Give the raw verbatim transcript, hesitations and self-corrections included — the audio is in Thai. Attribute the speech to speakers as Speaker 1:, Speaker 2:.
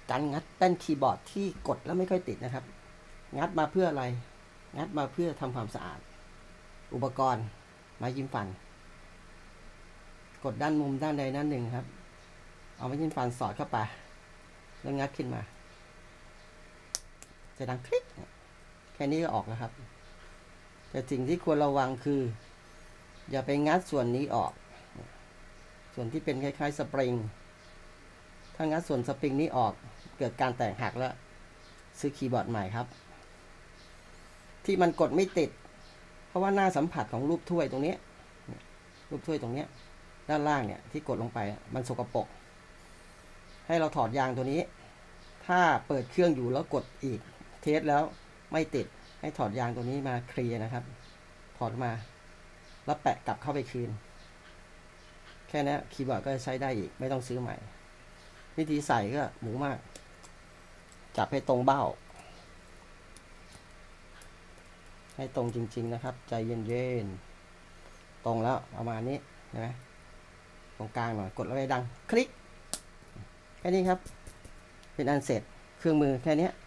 Speaker 1: การงัดแป้นคีย์บอร์ดที่กดแล้วไม่ค่อยติดนะครับงัดมาเพื่ออะไรงัดมาเพื่อทำความสะอาดอุปกรณ์ไม้ยิ้มฟันกดด้านมุมด้านใดด้านหนึ่งครับเอาไม้ยิ้มฟันสอดเข้าไปแล้วงัดขึ้นมาจะดังคลิกแค่นี้ก็ออกแล้วครับแต่สิ่งที่ควรระวังคืออย่าไปงัดส่วนนี้ออกส่วนที่เป็นคล้ายๆสปริงถ้างัดส่วนสปริงนี้ออกเกิดการแตกหักแล้วซื้อคีย์บอร์ดใหม่ครับที่มันกดไม่ติดเพราะว่าหน้าสัมผัสของรูปถ้วยตรงนี้รูปถ้วยตรงนี้ด้านล่างเนี่ยที่กดลงไปมันสกปรกให้เราถอดยางตัวนี้ถ้าเปิดเครื่องอยู่แล้วกดอีกเทสแล้วไม่ติดให้ถอดยางตัวนี้มาเคลียร์นะครับถอดมาแล้วแปะกลับเข้าไปคืนแค่นี้คีย์บอร์ดก็จะใช้ได้อีกไม่ต้องซื้อใหม่วิธีใส่ก็หมูมากจับให้ตรงเบ้าให้ตรงจริงๆนะครับใจเย็นๆตรงแล้วประมาณนี้นะตรงกลางหน่อยกดแล้วไปดังคลิกแค่นี้ครับเป็นอันเสร็จเครื่องมือแค่นี้